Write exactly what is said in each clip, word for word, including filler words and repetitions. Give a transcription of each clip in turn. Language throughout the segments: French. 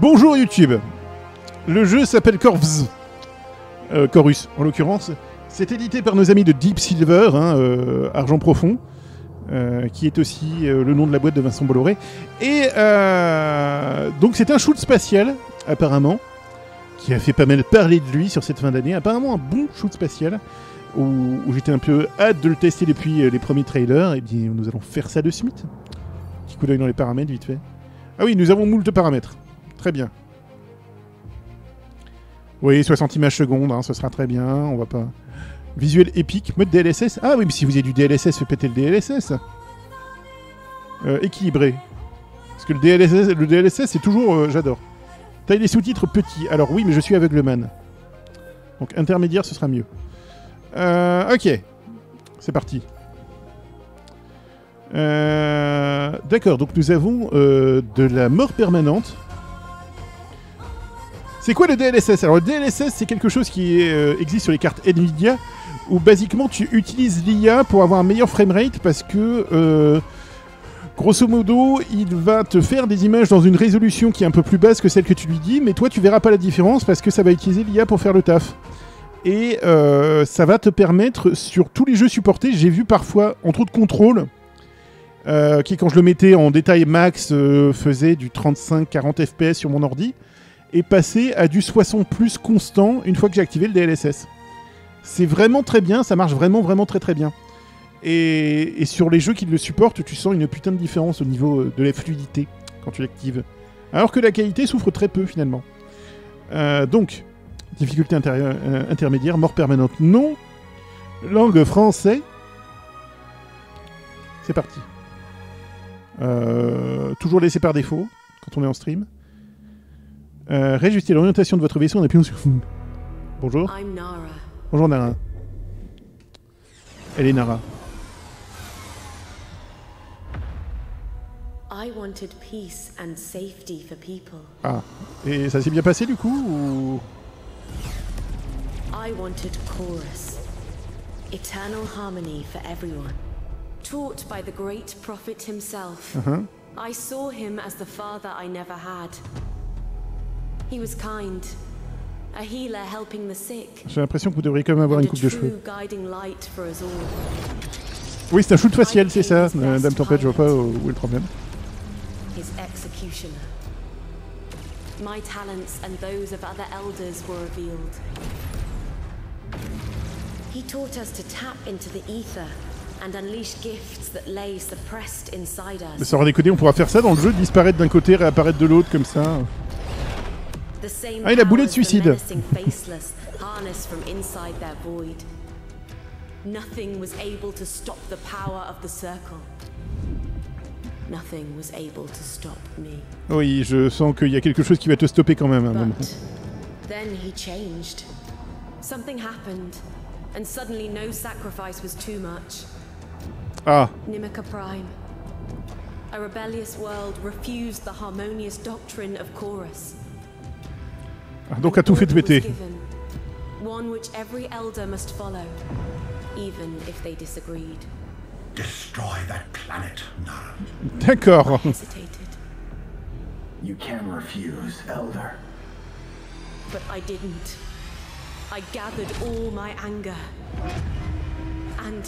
Bonjour YouTube. Le jeu s'appelle Corvus. Euh, Chorus, en l'occurrence. C'est édité par nos amis de Deep Silver, hein, euh, Argent Profond, euh, qui est aussi euh, le nom de la boîte de Vincent Bolloré. Et euh, donc c'est un shoot spatial, apparemment, qui a fait pas mal parler de lui sur cette fin d'année. Apparemment un bon shoot spatial, où, où j'étais un peu hâte de le tester depuis euh, les premiers trailers. Et bien nous allons faire ça de suite. Petit coup d'œil dans les paramètres, vite fait. Ah oui, nous avons moult paramètres. Très bien. Oui, soixante images secondes, hein, ce sera très bien. On va pas... Visuel épique, mode D L S S. Ah oui, mais si vous avez du D L S S, fait péter le D L S S. Euh, équilibré. Parce que le D L S S, le D L S S c'est toujours... Euh, j'adore. Taille des sous-titres petits. Alors oui, mais je suis aveugleman. Donc intermédiaire, ce sera mieux. Euh, ok. C'est parti. Euh, D'accord, donc nous avons euh, de la mort permanente. C'est quoi le D L S S? Alors le D L S S, c'est quelque chose qui est, euh, existe sur les cartes Nvidia, où basiquement tu utilises l'I A pour avoir un meilleur framerate parce que, euh, grosso modo, il va te faire des images dans une résolution qui est un peu plus basse que celle que tu lui dis, mais toi tu verras pas la différence parce que ça va utiliser l'I A pour faire le taf. Et euh, ça va te permettre, sur tous les jeux supportés, j'ai vu parfois, entre autres Control, euh, qui quand je le mettais en détail max, euh, faisait du trente-cinq à quarante F P S sur mon ordi, et passer à du soixante plus constant une fois que j'ai activé le D L S S. C'est vraiment très bien, ça marche vraiment vraiment très très bien. Et, et sur les jeux qui le supportent, tu sens une putain de différence au niveau de la fluidité quand tu l'actives. Alors que la qualité souffre très peu finalement. Euh, donc, difficulté euh, intermédiaire, mort permanente non. Langue français. C'est parti. Euh, toujours laissé par défaut quand on est en stream. Euh, réajustez l'orientation de votre vaisseau en appuyant sur... Bonjour. Nara. Bonjour Nara. Elle est Nara. I wanted peace and safety for people. Ah. Et ça s'est bien passé du coup ou... I wanted chorus. Eternal harmony for everyone. Taught by the great prophet himself. Uh-huh. I saw him as the father I never had. He was kind, a healer helping the sick. J'ai l'impression que vous devriez quand même avoir une coupe de cheveux. Guiding light for us all. Oui, c'est un shoot facial, c'est ça. Euh, Dame Tempête, je vois pas où est le problème. His executioner. My talents and those of other elders were revealed. He taught us to tap into the ether and unleash gifts that lay suppressed inside us. Mais ça aura décodé, on pourra faire ça dans le jeu, disparaître d'un côté, réapparaître de l'autre comme ça. Ah, il a boulet de suicide. Nothing was able to stop the power of the circle. Nothing was able to stop me. Oui, je sens qu'il y a quelque chose qui va te stopper quand même à un moment. But then he changed. Something happened, and suddenly no sacrifice was too much. Ah. Nimica Prime. A rebellious world refused the harmonious doctrine of Chorus. Ah, donc a tout fait péter. One which every elder must follow, even if they disagreed. Destroy that planet, Nara. D'accord. You can refuse, Elder. But I didn't. I gathered all my anger. And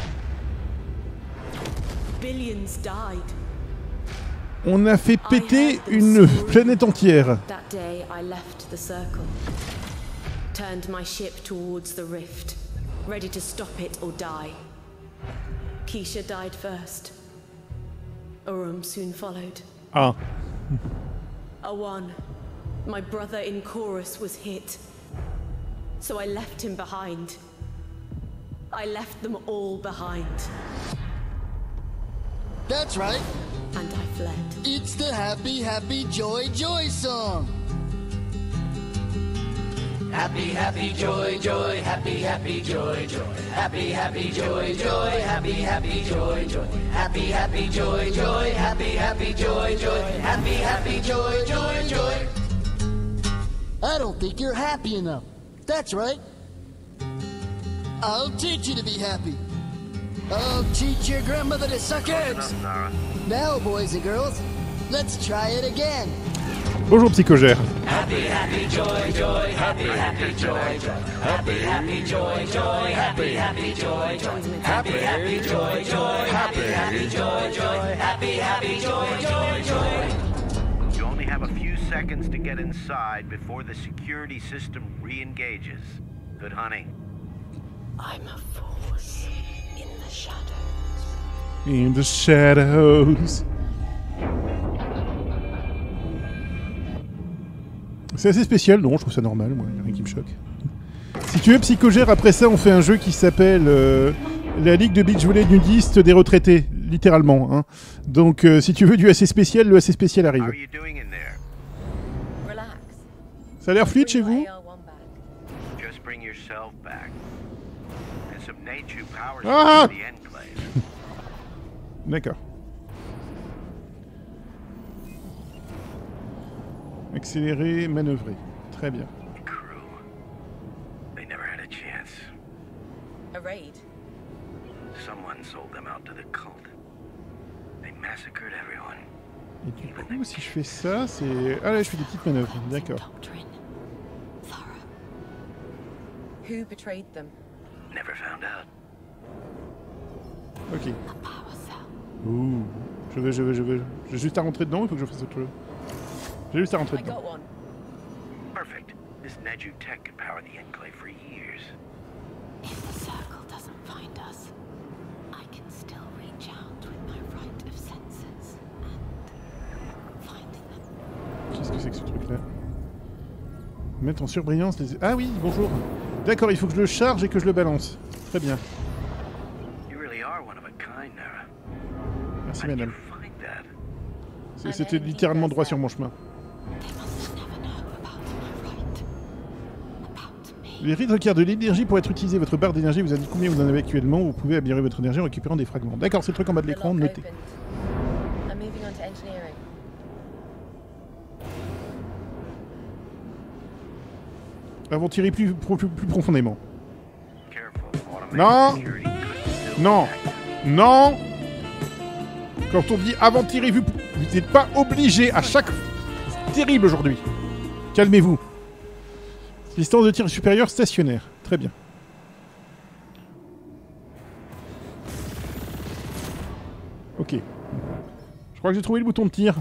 billions died. On a fait péter une planète entière. That day I left the circle. Turned my ship towards the rift, ready to stop it or die. Keisha died first. Urum soon followed. Ah. Awan, my brother in Chorus, was hit. So I left him behind. I left them all behind. That's right. And I fled. It's the happy, happy, joy, joy song. Happy, happy, joy, joy, happy, happy, joy, joy. Happy, happy, joy, joy, happy, happy, joy, joy. Happy, happy, joy, joy, happy, happy, joy, joy. Happy, happy, joy, joy, joy. I don't think you're happy enough. That's right. I'll teach you to be happy. I'll teach your grandmother to suck eggs. Now, boys and girls, let's try it again. Bonjour Psychogère. Happy, happy, joy, joy, happy, happy, joy, joy, happy, happy, joy, joy, happy, happy, joy, joy, happy, happy, joy, joy, happy, happy, joy, joy, happy, happy, joy, joy, joy. You only have a few seconds to get inside before the security system re-engages. Good hunting. I'm a force in the shadows. In the shadows. C'est assez spécial, non, je trouve ça normal, moi, il n'y a rien qui me choque. Si tu veux, Psychogère, après ça, on fait un jeu qui s'appelle euh, la Ligue de beach volley nudistes des retraités, littéralement. Hein. Donc, euh, si tu veux du assez spécial, le assez spécial arrive. How are you doing in there? Relax. Ça a l'air fluide chez vous? A R one back. Just bring yourself back. And some Nature power Ah! to the enclave. D'accord. Accélérer, manœuvrer. Très bien. Crew. They never had a chance. A raid. Someone sold them out to the cult. They massacred everyone. Et du coup, si je fais ça, c'est... Ah là, je fais des petites manœuvres. D'accord. Doctrine. Thorough. Who betrayed them? Never found out. Ok. A power cell. Ouh. Je veux, je veux, je veux. J'ai juste à rentrer dedans ou il faut que je fasse autre chose? J'ai juste à rentrer I dedans. got one. Perfect. This Neju tech could power the enclave for years. If the circle doesn't find us, I can still reach out with my right of senses and find them. Qu'est-ce que c'est que ce truc-là? Mettre en surbrillance les... Ah oui, bonjour. D'accord, il faut que je le charge et que je le balance. Très bien. You really are one of a kind, Nara. Merci How did madame. you find that? C'est- C'était littéralement droit sur mon chemin. They must never know about my right. About me. Les rites requièrent de l'énergie pour être utilisés. Votre barre d'énergie vous indique combien vous en avez actuellement. Vous pouvez améliorer votre énergie en récupérant des fragments. D'accord, c'est le truc en bas de The l'écran, lock notez. opened. I'm moving on to engineering. Avant-tirer plus, pro- plus, plus profondément. Careful. Automatic Non. security could still Non. detect. Non. Quand on dit avant-tirer, vous vous n'êtes pas obligé à chaque... C'est terrible aujourd'hui. Calmez-vous. Distance de tir supérieure stationnaire. Très bien. Ok. Je crois que j'ai trouvé le bouton de tir.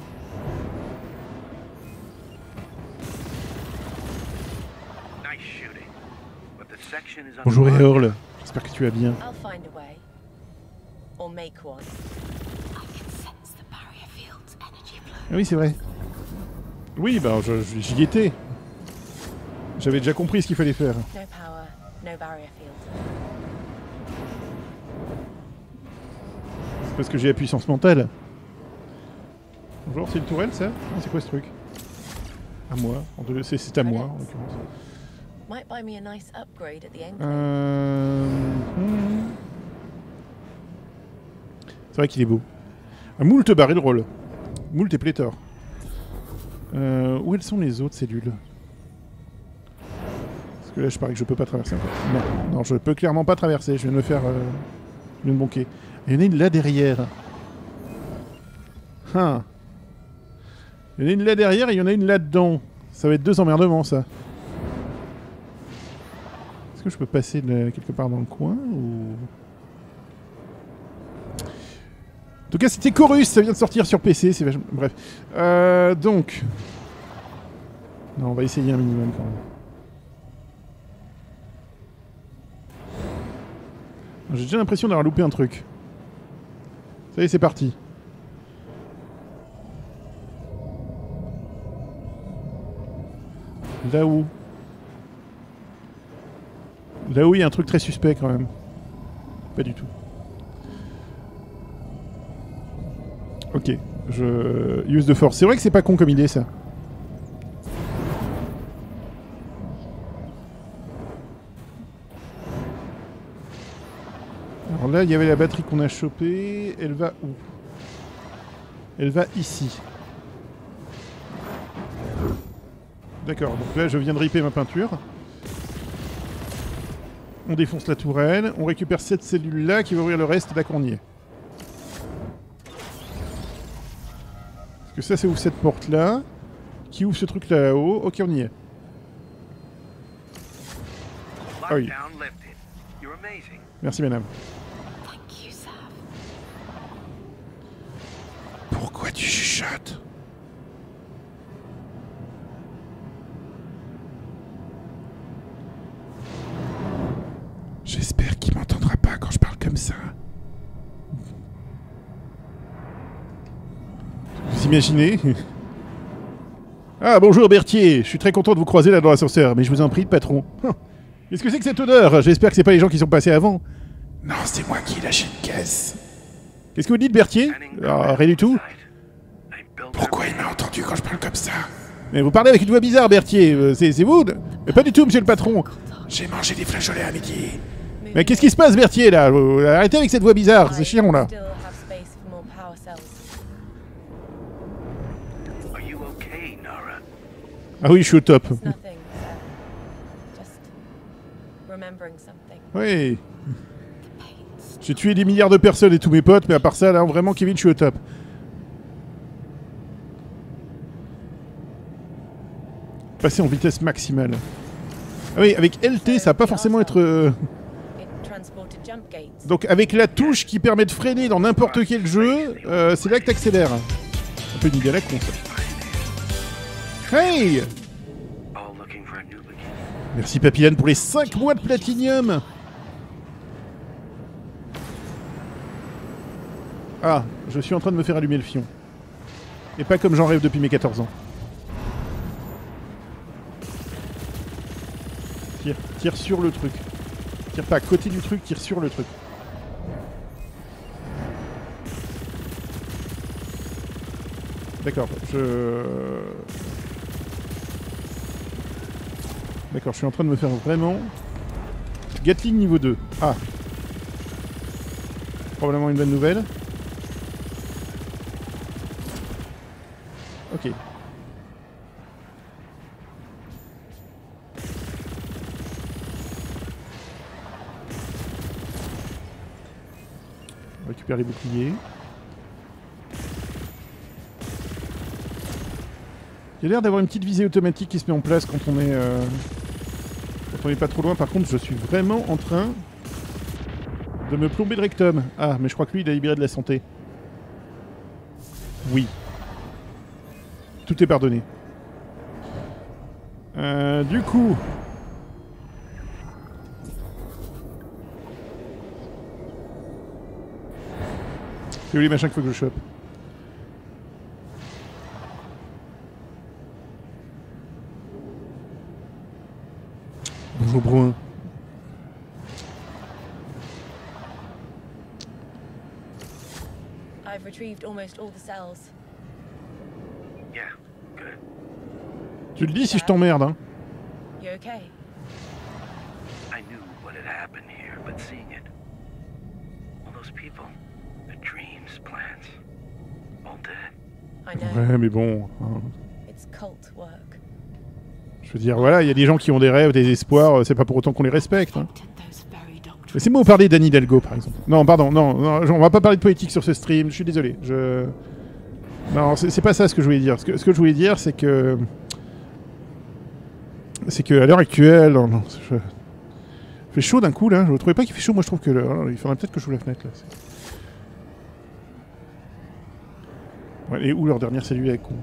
Nice shooting. But the section is Bonjour unlocked. Eorl. J'espère que tu vas bien. I'll find a way. Or make one. I can sense the barrier field's energy flow. Ah oui, c'est vrai. Oui, ben je- je- j'y étais. J'avais déjà compris ce qu'il fallait faire. No power, no barrier field. C'est parce que j'ai la puissance mentale. Bonjour, c'est une tourelle ça? Ah, c'est quoi ce truc? À moi. En deux- C'est c'est à moi en l'occurrence. Might buy me a nice upgrade at the end. Euh... hmm. C'est vrai qu'il est beau. Un moult barrel roll. Moult et pléthore. Euh, où elles sont les autres cellules? Parce que là, je parie que je peux pas traverser encore. Non, non, je peux clairement pas traverser. Je viens de me faire... Euh... Je viens de bonquer. Il y en a une là derrière. Hein. Il y en a une là derrière et il y en a une là-dedans. Ça va être deux emmerdements, ça. Est-ce que je peux passer de, quelque part dans le coin ou... En tout cas, c'était Chorus, ça vient de sortir sur P C, c'est vachement... Bref. Euh, donc... Non, on va essayer un minimum quand même. J'ai déjà l'impression d'avoir loupé un truc. Ça y est, c'est parti. Là où... Là où il y a un truc très suspect quand même. Pas du tout. Ok, je... Use de force. C'est vrai que c'est pas con comme idée ça. Alors là, il y avait la batterie qu'on a chopée. Elle va où? Elle va ici. D'accord, donc là je viens de ripper ma peinture. On défonce la tourelle, on récupère cette cellule là qui va ouvrir le reste, là qu'on y est. Parce que ça, ça ouvre cette porte là, Qui ouvre ce truc là-haut? Ok, on y est. Ah oui. Lockdown lifted. You're amazing. Merci, madame. Thank you, Sav. Pourquoi tu chuchotes? J'espère qu'il m'entendra pas quand je parle comme ça. Vous imaginez? Ah, bonjour Berthier, je suis très content de vous croiser là dans l'ascenseur, mais je vous en prie, patron. Qu'est-ce que c'est que cette odeur? J'espère que c'est pas les gens qui sont passés avant. Non, c'est moi qui ai lâché une caisse. Qu'est-ce que vous dites, Berthier? Ah, rien du tout. Pourquoi il m'a entendu quand je parle comme ça? Mais vous parlez avec une voix bizarre, Berthier. Euh, c'est c'est vous? Mais pas du tout, monsieur le patron. J'ai mangé des flageolets à midi. Mais qu'est-ce qui se passe, Berthier, là? Euh, Arrêtez avec cette voix bizarre, c'est chiant, là. Still have space for more power cells. Are you okay, Nara? Ah oui, je suis au top. It's nothing, Sav. Just remembering something. Oui. J'ai tué des milliards de personnes et tous mes potes, mais à part ça, là, vraiment, Kevin, je suis au top. Passer en vitesse maximale. Ah oui, avec L T, ça va pas forcément être... euh, It transported jump gates. Donc avec la touche qui permet de freiner dans n'importe quel jeu, euh, c'est là que t'accélères. Un peu une idée à la con, ça. Hey! All looking for a new beginning. Merci Papillane pour les cinq mois de platinium. Ah, je suis en train de me faire allumer le fion. Et pas comme j'en rêve depuis mes quatorze ans. Tire, tire sur le truc. Tire pas à côté du truc, tire sur le truc. D'accord, je... D'accord, je suis en train de me faire vraiment... Gatling niveau deux. Ah. Probablement une bonne nouvelle. Ok. On récupère les boucliers. Il y a l'air d'avoir une petite visée automatique qui se met en place quand on est euh, quand on est pas trop loin. Par contre, je suis vraiment en train de me plomber le rectum. Ah, mais je crois que lui, il a libéré de la santé. Oui. Tout est pardonné. Euh, du coup... C'est où les machins qu'il faut que je chope? Bonjour Bruin. I've retrieved almost all the cells. Yeah, good. Tu le dis si je t'emmerde, hein. You okay? I knew what had happened here, but seeing it, all those people, their dreams, plans, all dead. I know. Ouais, mais bon... hein. It's cult work. Je veux dire, voilà, il y a des gens qui ont des rêves, des espoirs, c'est pas pour autant qu'on les respecte. Hein. Laissez-moi vous parler d'Anne Hidalgo, par exemple. Non, pardon, non, non, on va pas parler de politique sur ce stream, je suis désolé. Je... Non, c'est pas ça ce que je voulais dire. Ce que, ce que je voulais dire, c'est que... C'est qu'à l'heure actuelle... Non, non, je... Il fait chaud d'un coup, là. Je ne trouvais pas qu'il fait chaud, moi je trouve que... Le... Il faudrait peut-être que je ouvre la fenêtre, là. Ouais, et où leur dernière cellule est con.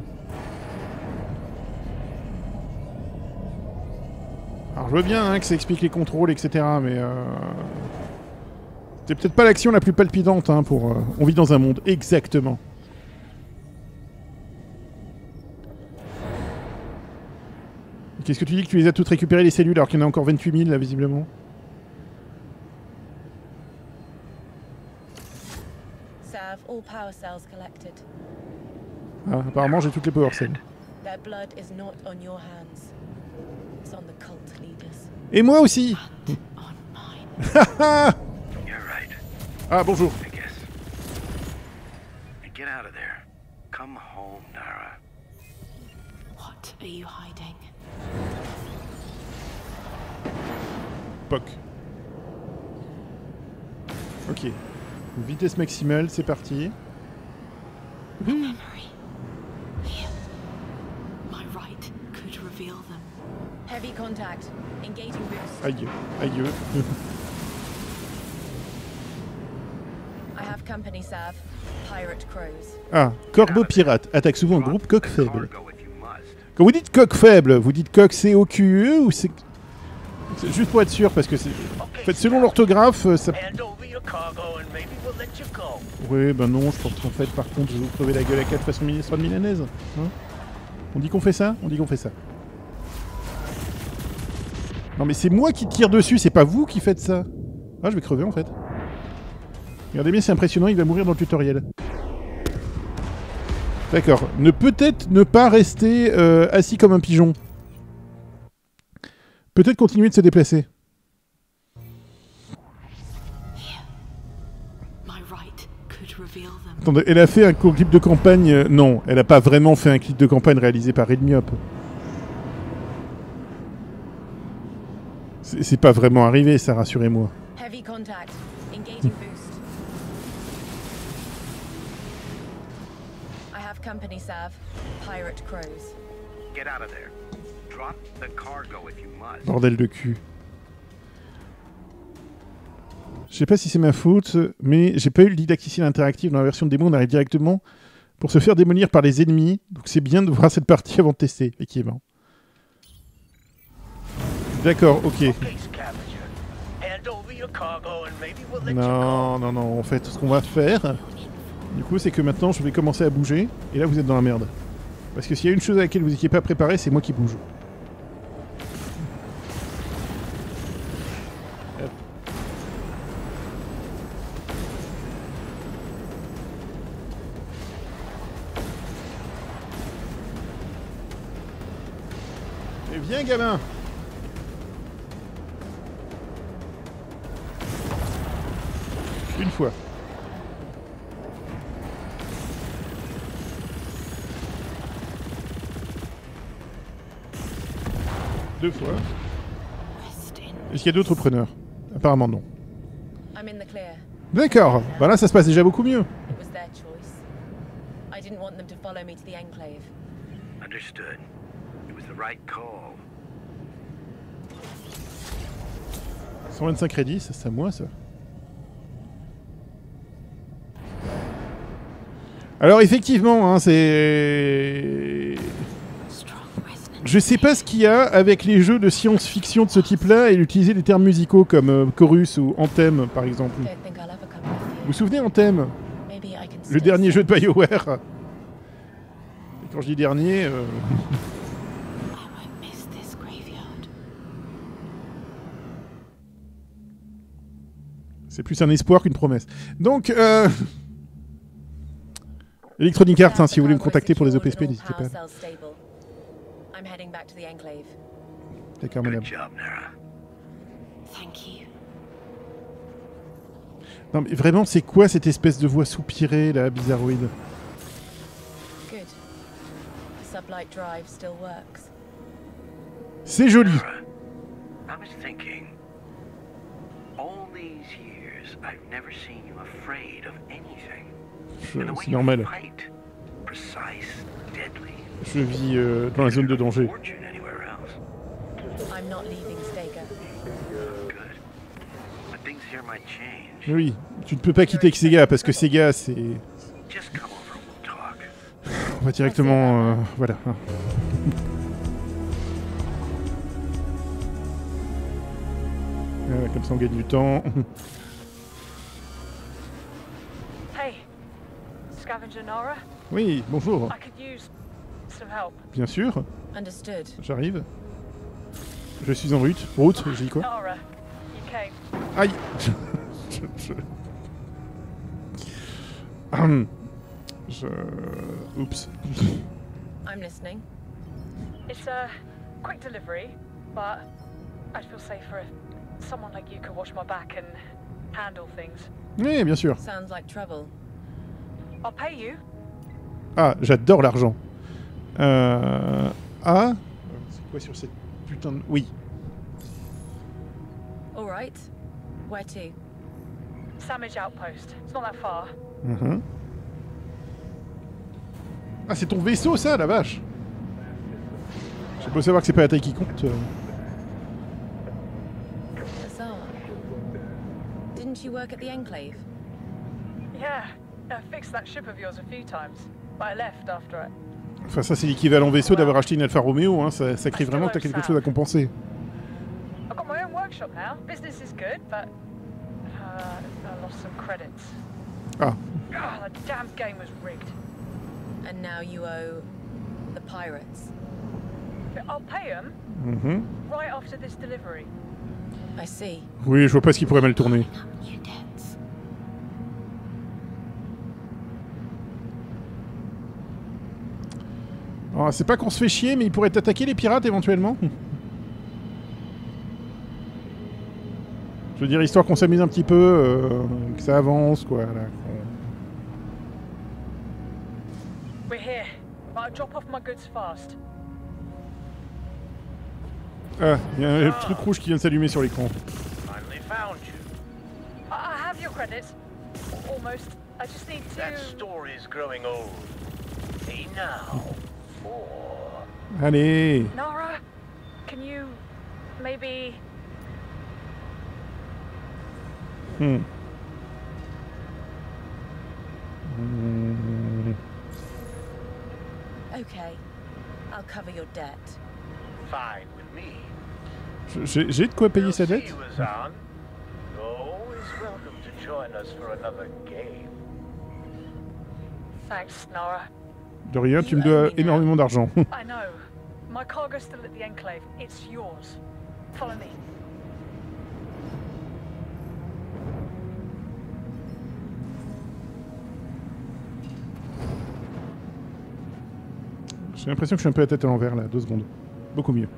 Alors je veux bien hein, que ça explique les contrôles, et cetera. Mais euh... c'est peut-être pas l'action la plus palpitante hein, pour... Euh... On vit dans un monde, exactement. Qu'est-ce que tu dis que tu les as toutes récupérées les cellules alors qu'il y en a encore vingt-huit mille là visiblement? Sav, all power cells collected. Ah, apparemment j'ai toutes les power cells. Their blood is not on your hands. It's on the cult leaders. Et moi aussi. On mine. You're right, Ah bonjour. I guess. And get out of there. Come home, Nara. What are you hiding? Poc. Ok. Vitesse maximale, c'est parti. Memory. Here. My right could reveal them. Heavy contact. Engaging boost. Aïe, aïe. I have company, Sav. Pirate crows. Ah, corbeau pirate attaque souvent un groupe coq faible. Quand vous dites coq faible, vous dites coq C O Q E ou c'est... c'est juste pour être sûr, parce que c'est... En fait, selon l'orthographe, ça... Oui, ben non, je pense qu'en fait, par contre, je vais vous crever la gueule à quatre façon ministre de milanaise. Hein, on dit qu'on fait ça? On dit qu'on fait ça. Non mais c'est moi qui tire dessus, c'est pas vous qui faites ça. Ah, je vais crever en fait. Regardez bien, c'est impressionnant, il va mourir dans le tutoriel. D'accord. Ne peut-être ne pas rester euh, assis comme un pigeon. Peut-être continuer de se déplacer. Attendez, elle a fait un clip de campagne... Euh, non, elle a pas vraiment fait un clip de campagne réalisé par Redmiop. C'est pas vraiment arrivé, ça, rassurez-moi. Heavy contact. Engaging boost. I have company, Sav. Pirate crows. Get out of there. Drop the cargo if you must. Bordel de cul. Je sais pas si c'est ma faute, mais j'ai pas eu le didacticiel interactif dans la version de démo, on arrive directement pour se faire démolir par les ennemis. Donc c'est bien de voir cette partie avant de tester, effectivement. D'accord, ok. Non, non, non, en fait, ce qu'on va faire, du coup, c'est que maintenant, je vais commencer à bouger, et là, vous êtes dans la merde. Parce que s'il y a une chose à laquelle vous n'étiez pas préparé, c'est moi qui bouge. Hop. Et viens, gamin! Une fois. Deux fois. Est-ce qu'il y a d'autres preneurs? Apparemment non. D'accord. Bah là ça se passe déjà beaucoup mieux. Understood. It was the right call. cent vingt-cinq crédits, ça c'est à moi ça. Alors effectivement, hein, c'est... Je sais pas ce qu'il y a avec les jeux de science-fiction de ce type-là et d'utiliser des termes musicaux comme euh, Chorus ou Anthem, par exemple. Vous vous souvenez Anthem? Le dernier jeu de BioWare. Et quand je dis dernier... Euh... C'est plus un espoir qu'une promesse. Donc... Euh... Electronic Arts, hein, si vous voulez me contacter pour les O P S P, n'hésitez pas. D'accord, madame. Non, mais vraiment, c'est quoi cette espèce de voix soupirée, là, bizarroïde? C'est joli. C'est normal. Je vis euh, dans la zone de danger. Oui, tu ne peux pas quitter avec Sega parce que Sega c'est... On va directement... Euh, voilà. Voilà, comme ça on gagne du temps. Oui, bonjour. Bien sûr. J'arrive. Je suis en route. Route, je dis quoi? Aïe. je... je... Hum. Je... Oups. I'm listening. It's a quick delivery, but I'd feel safer if someone like you could watch my back and handle things. Oui, bien sûr. Sounds like trouble. I'll pay you. Ah, j'adore l'argent. Euh... Ah. C'est quoi sur cette putain de... Oui. All right. Where to? Samage Outpost. It's not that far. Mm-hmm. Ah, c'est ton vaisseau, ça, la vache. Je peux savoir que c'est pas la taille qui compte. euh. Azar, didn't you work at the Enclave? Yeah, I fixed that ship of yours a few times, but I left after it. Enfin, ça, c'est l'équivalent vaisseau d'avoir acheté une Alfa Romeo. Hein. Ça, ça crie vraiment que t'as quelque chose à compenser. I've got my own workshop now. Business is good, but uh, I lost some credits. Ah. Oh, the damn game was rigged. And now you owe the pirates. I'll pay them Mm-hmm. right after this delivery. I see. Oui, je vois pas ce qui pourrait mal tourner. New debts. Oh, c'est pas qu'on se fait chier, mais ils pourraient attaquer les pirates éventuellement. Je veux dire, histoire qu'on s'amuse un petit peu, euh, que ça avance, quoi. Là, qu'on- We're here, but I'll drop off my goods fast. Ah, il y a un truc rouge qui vient de s'allumer sur l'écran. Finally found you. I, I have your credits. Almost. I just need to... That story's growing old. Hey now. Four. Allez. Nara, can you maybe... Hmm. Hmm. Okay, I'll cover your debt. Fine with me. Je- J'ai j'ai de quoi payer We'll sa see dette. you, Azan. You're always welcome to join us for another game. Thanks, Nara. De rien, tu me dois énormément d'argent. I know. My cargo's still at the Enclave. It's yours. Follow me. J'ai l'impression que je suis un peu la tête à l'envers là, deux secondes. Beaucoup mieux.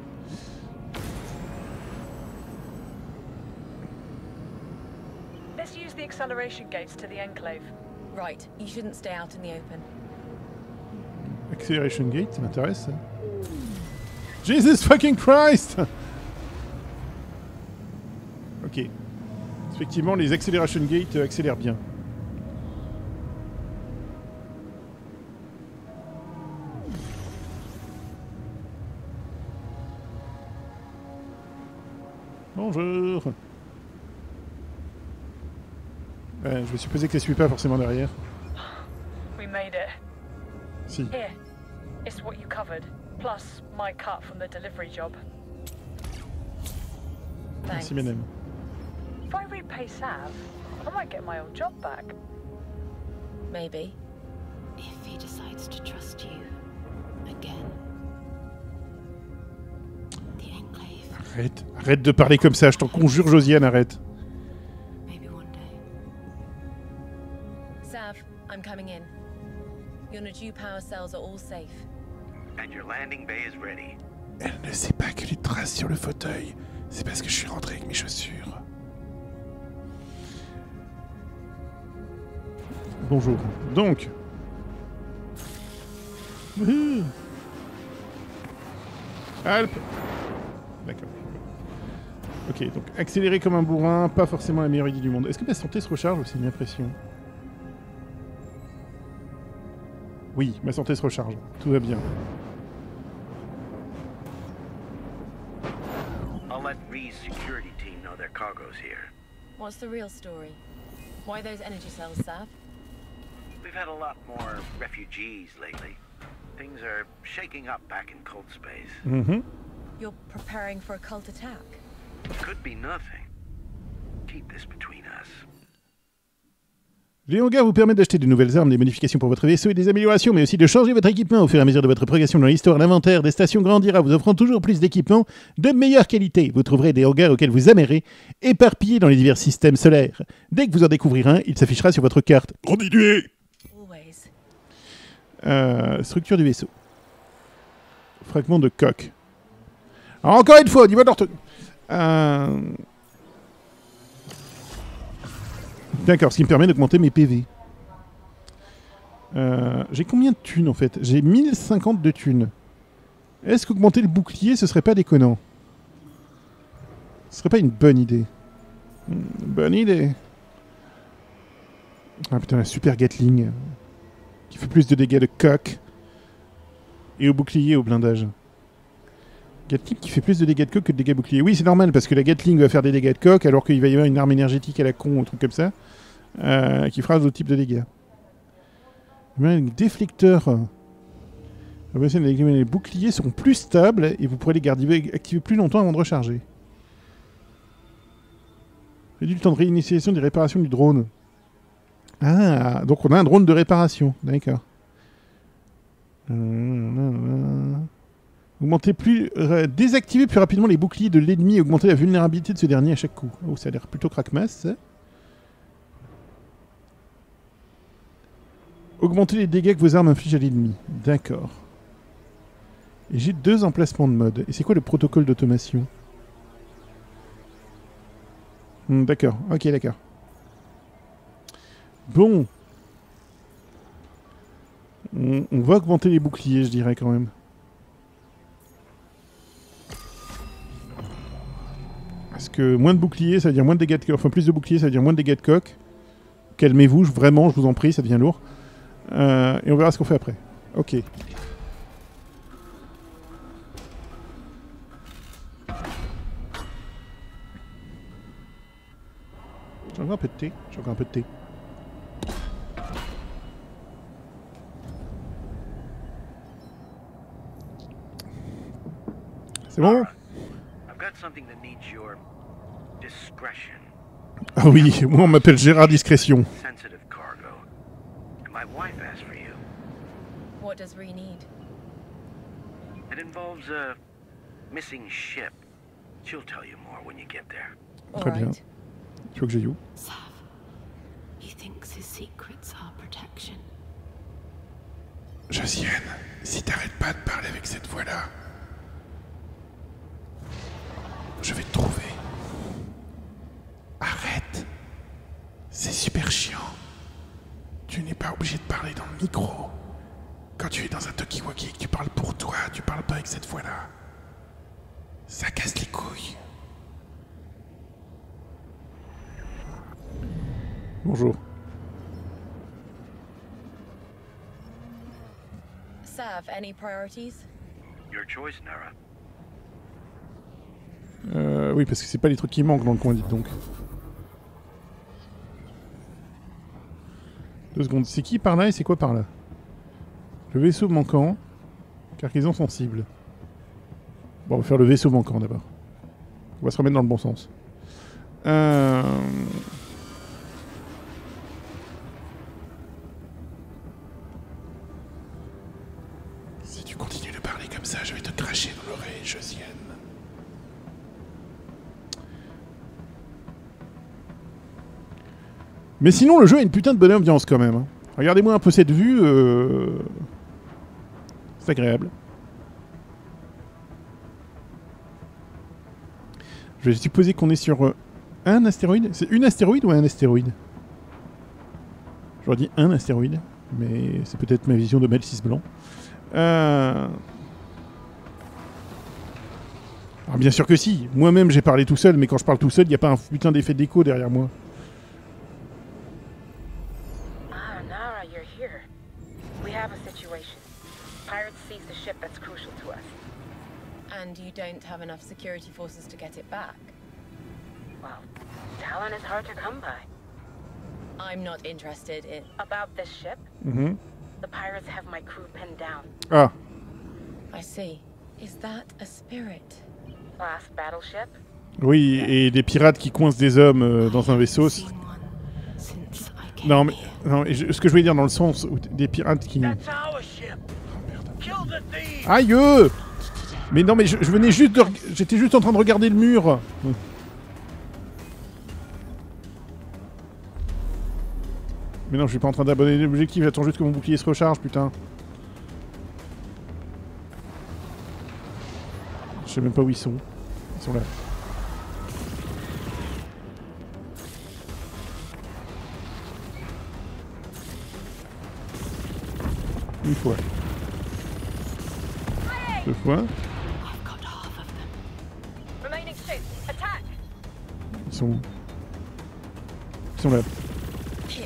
Let's use the acceleration gates to the Enclave. Right, you shouldn't stay out in the open. Acceleration Gate, ça m'intéresse. ça. Jesus fucking Christ. Ok. Effectivement, les Acceleration Gate euh, accélèrent bien. Bonjour. Ouais, je vais supposer que ça suit pas forcément derrière. We made it. Si. Here. It's what you covered. Plus my cut from the delivery job. Merci, Thanks. madame. If I repay Sav, I might get my old job back. Maybe. If he decides to trust you again. The Enclave. Arrête, arrête de parler comme ça, je t'en conjure, Josiane, arrête. Maybe one day. Sav, I'm coming in. Your Naju power cells are all safe. And your landing bay is ready. Elle ne sait pas que les traces sur le fauteuil, c'est parce que je suis rentré avec mes chaussures. Bonjour. Donc. Wouhou. Alp. D'accord. Ok, donc accélérer comme un bourrin, pas forcément la meilleure idée du monde. Est-ce que ma santé se recharge ou c'est une impression? Oui, ma santé se recharge. Tout va bien. I'll let Ree's security team know their cargo's here. What's the real story? Why those energy cells, Sav? We've had a lot more refugees lately. Things are shaking up back in cold space. Mhm. You're preparing for a cult attack. Could be nothing. Keep this between us. Les hangars vous permettent d'acheter de nouvelles armes, des modifications pour votre vaisseau et des améliorations, mais aussi de changer votre équipement au fur et à mesure de votre progression dans l'histoire. L'inventaire des stations grandira, vous offrant toujours plus d'équipements de meilleure qualité. Vous trouverez des hangars auxquels vous amerez, éparpillés dans les divers systèmes solaires. Dès que vous en découvrirez un, il s'affichera sur votre carte. Continuez. Always. Euh, structure du vaisseau. Fragment de coque. Alors, encore une fois, au niveau de l'orthographe. Euh... D'accord, ce qui me permet d'augmenter mes P V. Euh, j'ai combien de thunes en fait? J'ai mille cinquante de thunes. Est-ce qu'augmenter le bouclier, ce serait pas déconnant? Ce serait pas une bonne idée? Hmm, bonne idée. Ah putain, un super Gatling. Qui fait plus de dégâts de coque. Et au bouclier, au blindage. Gatling qui fait plus de dégâts de coque que de dégâts boucliers. Oui, c'est normal, parce que la Gatling va faire des dégâts de coque, alors qu'il va y avoir une arme énergétique à la con, ou un truc comme ça, euh, qui fera d'autres types de dégâts. Un déflecteur. Les boucliers seront plus stables, et vous pourrez les garder activés plus longtemps avant de recharger. Réduit le temps de réinitialisation des réparations du drone. Ah, donc on a un drone de réparation, d'accord. Euh, augmenter plus, euh, désactiver plus rapidement les boucliers de l'ennemi et augmenter la vulnérabilité de ce dernier à chaque coup. Oh, ça a l'air plutôt crackmass, ça. Augmenter les dégâts que vos armes infligent à l'ennemi. D'accord. Et j'ai deux emplacements de mode. Et c'est quoi le protocole d'automation? hmm, D'accord, ok, d'accord. Bon. On, on va augmenter les boucliers, je dirais, quand même. Parce que moins de boucliers, ça veut dire moins de dégâts de coque. Enfin, plus de boucliers, ça veut dire moins de dégâts de coque. Calmez-vous, je- vraiment, je vous en prie, ça devient lourd. Euh, et on verra ce qu'on fait après. Ok. J'ai encore un peu de thé. J'ai encore un peu de thé. C'est bon? I've got something that needs your discretion. Ah oui, moi on m'appelle Gérard Discrétion. Sensitive cargo. And my wife asked for you. What does Ree need? It involves a missing ship. She'll tell you more when you get there. Très bien. Tu veux que j'aille où? Sav, he thinks his secrets are protection. Josiane, si t'arrêtes pas de parler avec cette voix-là, je vais te trouver. Arrête. C'est super chiant. Tu n'es pas obligé de parler dans le micro. Quand tu es dans un talkie-walkie et que tu parles pour toi, tu parles pas avec cette voix-là. Ça casse les couilles. Bonjour. Sav, any priorities? Your choice, Nara. Euh, oui, parce que c'est pas les trucs qui manquent dans le coin, dites donc. Deux secondes. C'est qui par là et c'est quoi par là? Le vaisseau manquant. Cargaison sensible. Bon, on va faire le vaisseau manquant d'abord. On va se remettre dans le bon sens. Euh... Si tu continues de parler comme ça, je vais te cracher dans l'oreille, Josiane. Mais sinon, le jeu a une putain de bonne ambiance quand même. Hein. Regardez-moi un peu cette vue. Euh... C'est agréable. Je vais supposer qu'on est sur euh, un astéroïde. C'est une astéroïde ou un astéroïde? J'aurais dit un astéroïde. Mais c'est peut-être ma vision de Mel six blanc. Euh... Alors bien sûr que si. Moi-même j'ai parlé tout seul. Mais quand je parle tout seul, il n'y a pas un putain d'effet d'écho derrière moi. Ah, Nara, you're here. We have a situation. Pirates seized the ship that's crucial to us. And you don't have enough security forces to get it back? Well, talent is hard to come by. I'm not interested in... About this ship, Mm-hmm. the pirates have my crew pinned down. Ah. I see. Is that a spirit? Last battleship? Oui, et des pirates qui coincent des hommes euh, dans un vaisseau. c'est- Non mais, non, mais je- ce que je voulais dire dans le sens où t- des pirates qui... That's our ship. Kill the thieves. Aïe euh Mais non mais je, je venais juste de... reg- J'étais juste en train de regarder le mur. Mais non, je suis pas en train d'abandonner l'objectif, j'attends juste que mon bouclier se recharge, putain. Je sais même pas où ils sont. Ils sont là. Une fois. Deux fois. I've got half of them. Remaining ships, attack! Ils sont où? Ils sont là. Hit.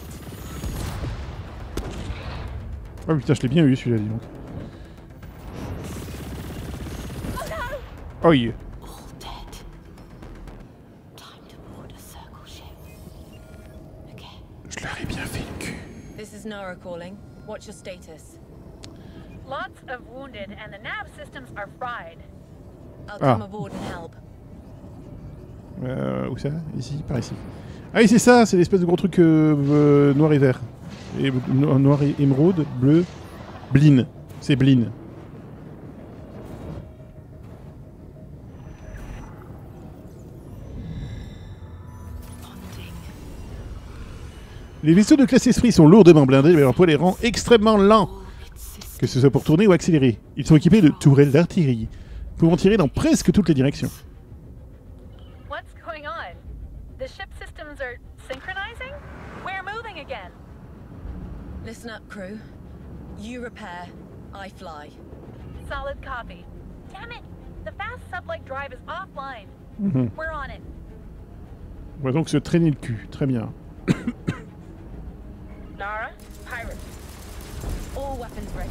Ah putain, je l'ai bien eu celui-là, dis donc. Oh yeah. All dead. Time to board a circle ship. Okay. Je leur ai bien fait le cul. This is Nara calling. What's your status? Lots of wounded, and the nav systems are fried. I'll Ah. come aboard and help. Euh, où ça? Ici, par ici. Ah oui, c'est ça, c'est l'espèce de gros truc euh, euh, noir et vert. Et, no- noir et émeraude, bleu, Blin. C'est Blin. Les vaisseaux de classe Esprit sont lourdement blindés, mais leur poids les rend extrêmement lents. Que ce soit pour tourner ou accélérer. Ils sont équipés de tourelles d'artillerie, pouvant tirer dans presque toutes les directions. What's going on? The ship systems are synchronizing? We're moving again. Listen up, crew. You repair, I fly. Solid copy. Damn it! The fast sublight drive is offline. Mhm. We're on it. On va donc se traîner le cul. Très bien. Nara, pirates. All weapons ready.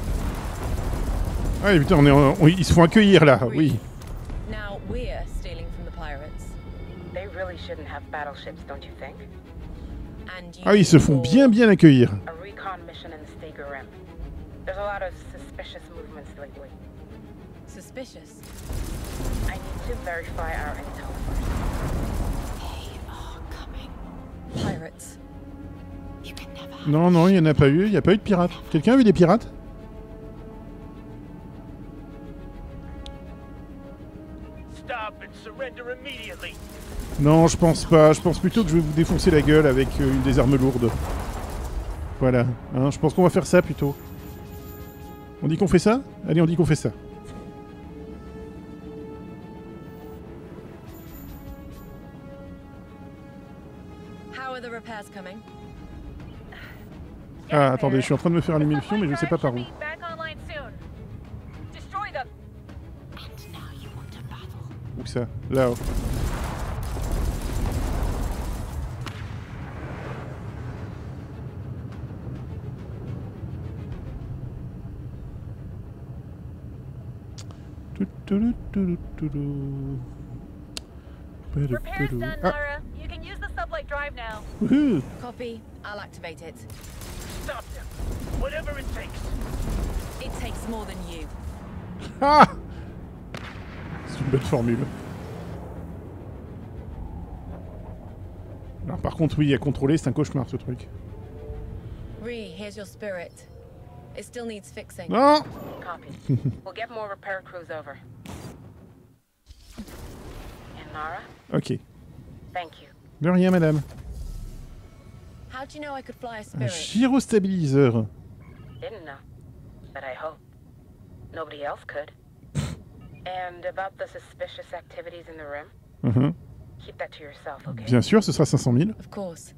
Ah putain, on est en- on- ils se font accueillir là, oui. Now we're stealing from the pirates. They really shouldn't have battleships, don't you think? And you Ah oui, ils se font bien bien accueillir. A recon mission in the Steger Rim. There's a lot of suspicious movements lately. Suspicious. I need to verify our intel first. They are coming. Pirates. You can never have Non, non, il n'y en a pas eu. Il n'y a pas eu de pirates. Quelqu'un a vu des pirates? Stop and surrender immediately. Non, je pense pas. Je pense plutôt que je vais vous défoncer la gueule avec euh, une des armes lourdes. Voilà. Hein, je pense qu'on va faire ça plutôt. On dit qu'on fait ça? Allez, on dit qu'on fait ça. How are the repairs coming? Ah, attendez, je suis en train de me faire allumer le fion, mais je sais pas par où. Back online soon. Destroy them. And now you want to battle. Où ça? Là-haut. Repairs done, Ah, Nara. You can use the sublight drive now. wouhou. Copy. I'll activate it. Stop them. Whatever it takes. It takes more than you. Ah, c'est une bonne formule. Alors par contre, oui, à contrôler, c'est un cauchemar ce truc. Ree, here's your spirit. It still needs fixing. Non. Copy. We'll get more repair crews over. And Nara, Ok. thank you. De rien, madame. How'd you know I could fly a Un spirit? gyrostabiliseur. Didn't know, but I hope nobody else could. And about the suspicious activities in the rim, Mhm. keep that to yourself, okay? Bien sûr, ce sera cinq cent mille. Of course.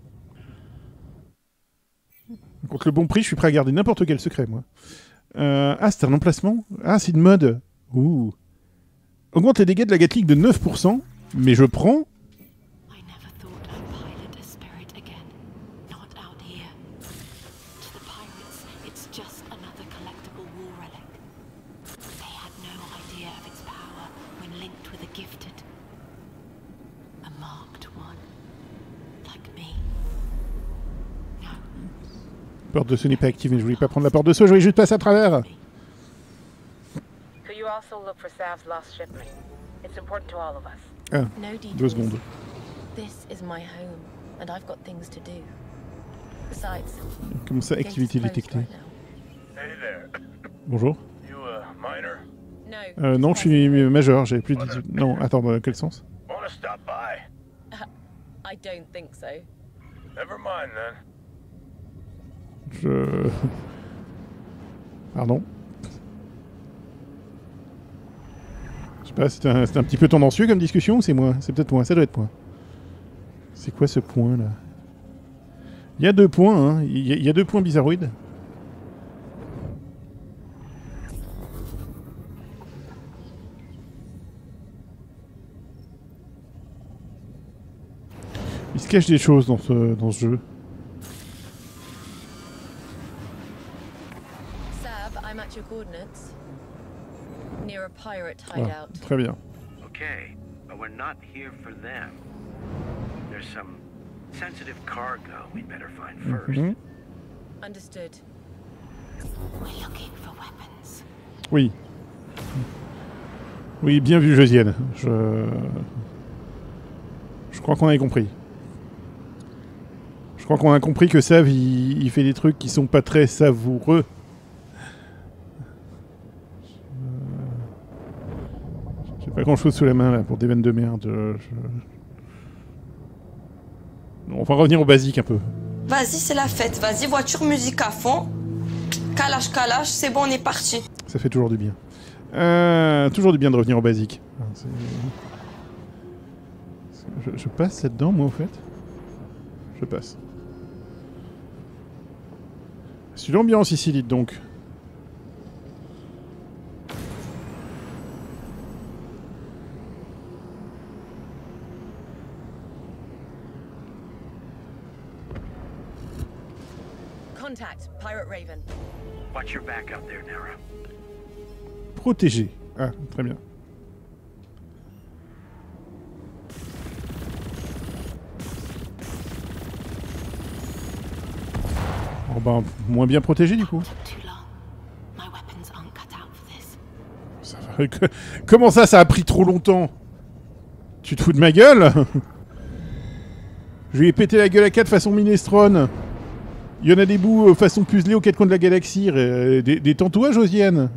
Contre le bon prix, je suis prêt à garder n'importe quel secret, moi. Euh, ah, c'est un emplacement? Ah, c'est une mode. Ouh. Augmente les dégâts de la Gatling de neuf pour cent, mais je prends... I never thought I'd pilot a spirit again. Not out here. To the pirates, it's just another collectible war relic. They had no idea of its power when linked with a gifted. A marked one. Like me. No. Porte de saut n'est pas active, mais je voulais pas prendre la porte de saut, je voulais juste passer à travers. Could you also look for Sav's lost shipment? It's important to all of us. Ah, No detours. deux secondes. This is my home, and I've got things to do. Besides, Comment ça, gate's activité closed détectée? right now. Hey there. Bonjour. You a miner? No. Euh, non, je suis euh, majeur, j'avais plus de dix-huit... Non, attends, dans quel sens? Wanna stop by? I don't think so. Never mind then. Je... Pardon. Je sais pas, c'était un, c'était un petit peu tendancieux comme discussion ou c'est moi? C'est peut-être moi, ça doit être moi. C'est quoi ce point là? Il y a deux points, hein. Il y a, il y a deux points bizarroïdes. Il se cache des choses dans ce, dans ce jeu. Sav, I'm at your coordinates. near a pirate Ah, hideout. très bien. Okay, but we're not here for them. There's some sensitive cargo we'd better find first. Mhm. Understood. We're looking for weapons. Oui. Oui, bien vu, Josiane. Je... Je crois qu'on avait compris. Je crois qu'on a compris que Sav, il... il fait des trucs qui sont pas très savoureux. J'ai pas grand chose sous la main là pour des vannes de merde. Je... On va revenir au basique un peu. Vas-y, c'est la fête. Vas-y, voiture, musique à fond. Calage, calage, c'est bon, on est parti. Ça fait toujours du bien. Euh, toujours du bien de revenir au basique. C'est... Je, je passe là-dedans, moi, au fait. Je passe. C'est l'ambiance ici, dites donc. Contact, Pirate Raven. Watch your back out there, Nara. Protégé. Ah, très bien. Oh ben, moins bien protégé du coup. Ça va, que- Comment ça, ça a pris trop longtemps? Tu te fous de ma gueule? Je lui ai pété la gueule à quatre façon minestrone. Il y en a des bouts euh, façon puzzlé aux quatre coins de la galaxie. Euh, des, détends-toi, Josiane.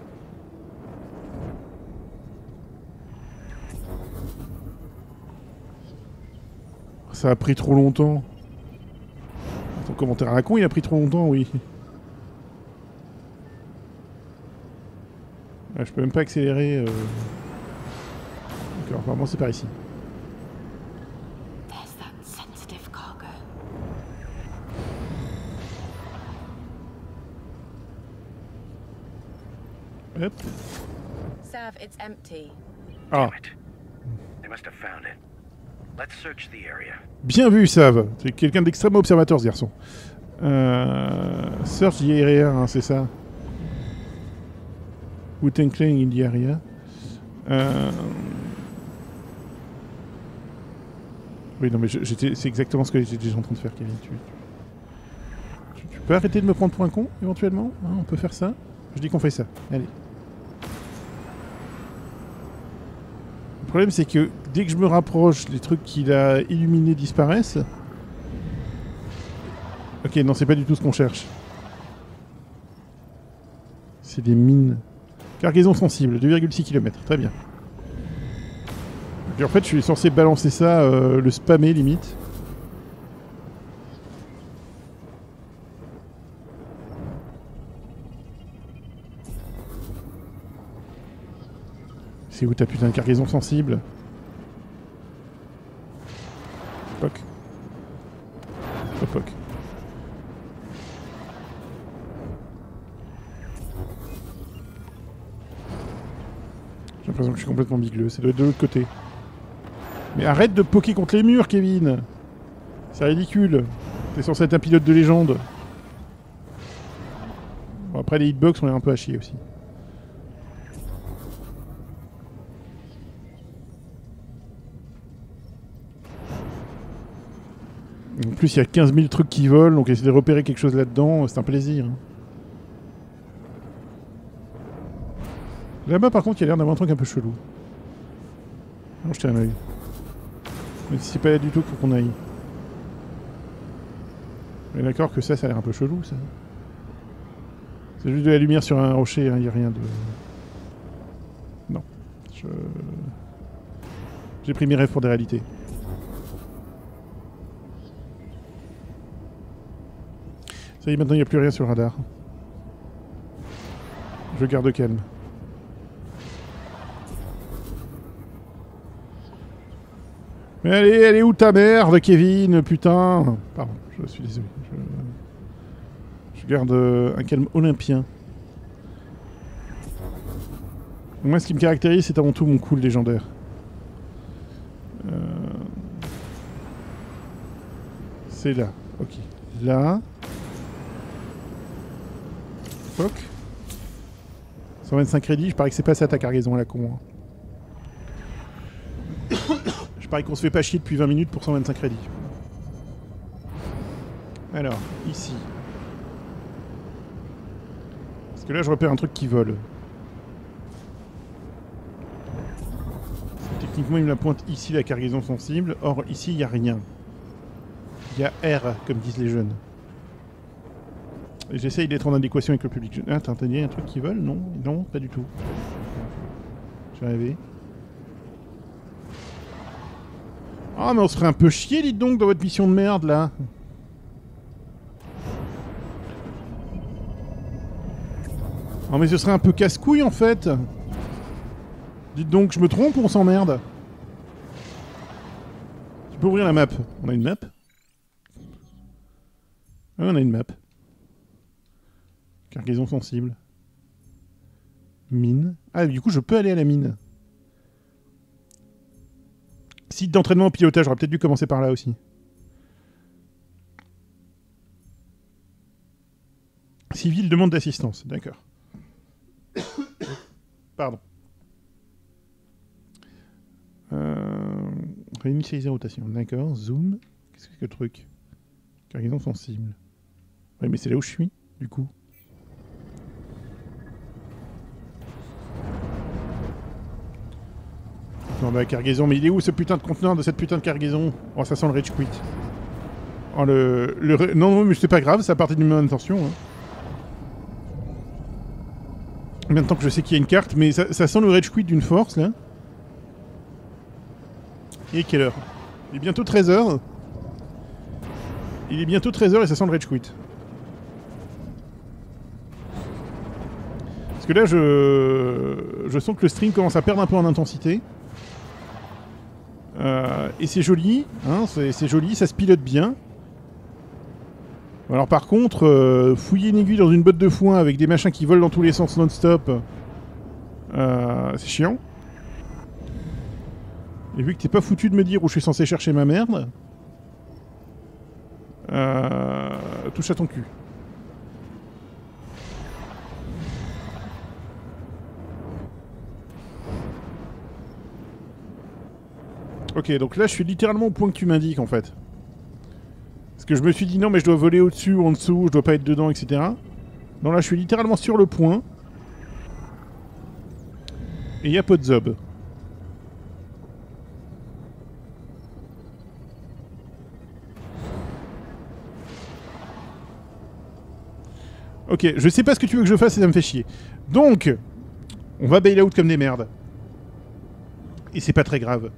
Ça a pris trop longtemps. Ton commentaire à la con, il a pris trop longtemps, oui. Ah, je peux même pas accélérer. Euh... D'accord, apparemment c'est par ici. There's that sensitive cargo. Hop. Sav, it's empty. Ah, Damn it. They must have found it. Let's search the area. bien vu, Sav. C'est quelqu'un d'extrêmement observateur, ce garçon. Euh... Search the area, hein, c'est ça. Wu-Tang Clan in the area. Euh... Oui, non, mais je- j'étais, c'est exactement ce que j'étais déjà en train de faire, Kevin. Tu, tu, tu peux arrêter de me prendre pour un con, éventuellement hein, on peut faire ça. Je dis qu'on fait ça. Allez. Le problème, c'est que dès que je me rapproche, les trucs qu'il a illuminés disparaissent. Ok, non, c'est pas du tout ce qu'on cherche. C'est des mines. Cargaison sensible, deux virgule six kilomètres. Très bien. Et en fait, je suis censé balancer ça, euh, le spammer limite. C'est où ta putain de cargaison sensible? Poc. Oh, poc. J'ai l'impression que je suis complètement bigleux. Ça doit être de l'autre côté. Mais arrête de poker contre les murs, Kevin. C'est ridicule. T'es censé être un pilote de légende. Bon, après, les hitbox ont l'air un peu à chier aussi. En plus, il y a quinze mille trucs qui volent, donc essayer de repérer quelque chose là-dedans, c'est un plaisir. hein. Là-bas, par contre, il y a l'air d'avoir un truc un peu chelou. Alors, jetez un œil. Mais si c'est pas là du tout, faut qu'on aille. On est d'accord que ça, ça a l'air un peu chelou, ça. C'est juste de la lumière sur un rocher, il hein, n'y a rien de... Non. Je... J'ai pris mes rêves pour des réalités. Ça y est, maintenant, il n'y a plus rien sur le radar. Je garde calme. Mais allez, elle est où ta merde, Kevin, putain? Pardon, je suis désolé. Je, je garde euh, un calme olympien. Moi, ce qui me caractérise, c'est avant tout mon cool légendaire. Euh... C'est là, ok. Là. Poc. cent vingt-cinq crédits, je parie que c'est pas ça ta cargaison à la con. Hein. Je parie qu'on se fait pas chier depuis vingt minutes pour cent vingt-cinq crédits. Alors, ici. Parce que là, je repère un truc qui vole. Techniquement, il me la pointe ici, la cargaison sensible. Or, ici, il n'y a rien. Il y a R, comme disent les jeunes. J'essaye d'être en adéquation avec le public. Ah, t'as entendu un truc qui vole? Non, non, pas du tout. J'ai rêvé. Ah, mais on se ferait un peu chier, dites donc, dans votre mission de merde, là. Oh, mais ce serait un peu casse-couille, en fait. Dites donc, je me trompe ou on s'emmerde? Tu peux ouvrir la map. On a une map? Ah, on a une map. Cargaison sensible. Mine. Ah, du coup, je peux aller à la mine. Site d'entraînement au pilotage. J'aurais peut-être dû commencer par là aussi. Civil demande d'assistance. D'accord. Pardon. Euh... Réinitialiser rotation. D'accord. Zoom. Qu'est-ce que c'est que le truc? Cargaison sensible. Ouais, mais c'est là où je suis, du coup. Non, bah, cargaison, mais il est où ce putain de conteneur de cette putain de cargaison? Oh, ça sent le rage quit. Oh, le... le... Non, non, mais c'est pas grave, ça partait d'une bonne intention. Hein. Maintenant que je sais qu'il y a une carte, mais ça, ça sent le rage quit d'une force, là. Et quelle heure? Il est bientôt treize heures. Il est bientôt treize heures et ça sent le rage quit. Parce que là, je... Je sens que le stream commence à perdre un peu en intensité. Euh, et c'est joli, hein, c'est joli, ça se pilote bien. Alors par contre, euh, fouiller une aiguille dans une botte de foin avec des machins qui volent dans tous les sens non-stop, euh, c'est chiant. Et vu que t'es pas foutu de me dire où je suis censé chercher ma merde, euh, touche à ton cul. Ok, donc là je suis littéralement au point que tu m'indiques en fait. Parce que je me suis dit non mais je dois voler au-dessus ou en dessous, je dois pas être dedans, et cetera. Non là je suis littéralement sur le point. Et il y a pas de zob. Ok, je sais pas ce que tu veux que je fasse et ça me fait chier. Donc, on va bail out comme des merdes. Et c'est pas très grave.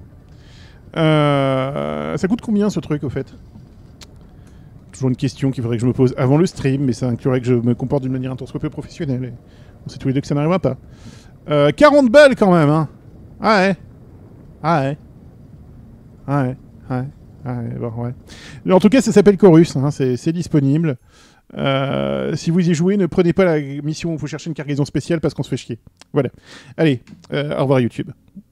Euh, ça coûte combien ce truc au fait? Toujours une question qu'il faudrait que je me pose avant le stream, mais ça inclurait que je me comporte d'une manière un tant soit peu professionnelle. Et on sait tous les deux que ça n'arrivera pas. Euh, quarante balles quand même, hein. Ah ouais. Ah ouais. Ah ouais. Ah ouais. Ah ouais. Bon, ouais. En tout cas, ça s'appelle Chorus, hein. C'est disponible. Euh, si vous y jouez, ne prenez pas la mission où il faut chercher une cargaison spéciale parce qu'on se fait chier. Voilà. Allez, euh, au revoir YouTube.